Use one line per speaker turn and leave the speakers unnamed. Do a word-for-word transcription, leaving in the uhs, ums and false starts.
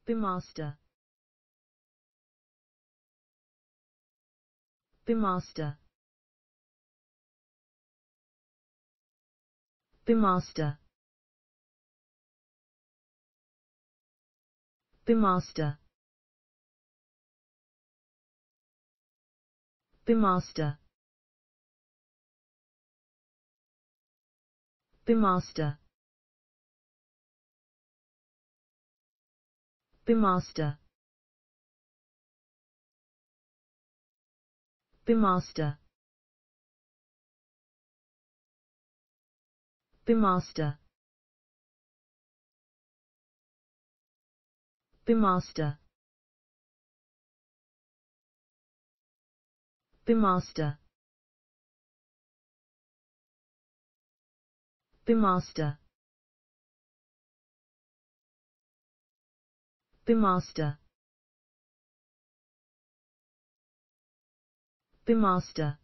Bemaster. Bemaster. Bemaster. Bemaster. Bemaster. Bemaster. Bemaster. Bemaster. Bemaster. Bemaster. Bemaster. Bemaster. Bemaster. Bemaster.